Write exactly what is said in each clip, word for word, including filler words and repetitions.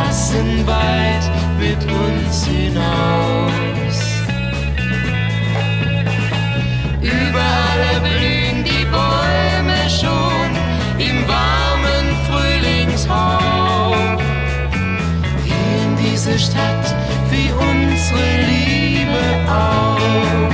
Straßenweit mit uns hinaus. Überall erblühen die Bäume schon im warmen Frühlingshauch. Hier in diese Stadt wie unsere Liebe auch.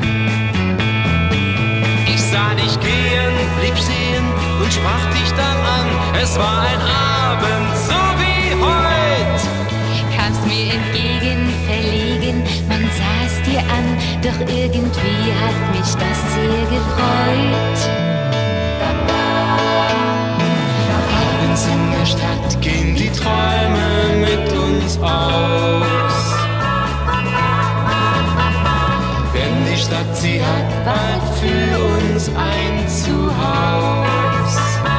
Ich sah dich gehen, blieb stehen und sprach dich dann an. Es war ein Abend so wie heut. Kamst mir entgegen, verlegen, man sah es dir an, doch irgendwie hat mich das sehr gefreut. Abends in der Stadt gehen die Träume mit uns aus. Denn die Stadt, sie hat bald für uns ein Zuhaus.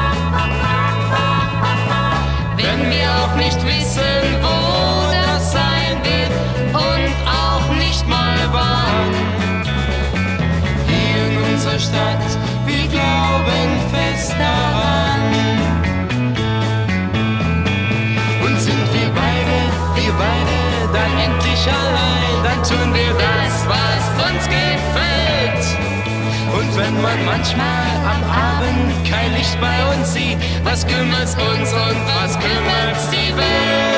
Wenn wir auch nicht wissen, wo das sein wird und auch nicht mal wann. Hier in unserer Stadt, wir glauben fest daran. Und sind wir beide, wir beide dann endlich allein, dann tun wir das, was uns gefällt. Und wenn man manchmal am Abend kein Licht bei uns sieht, was kümmert's uns und was kümmert's die Welt?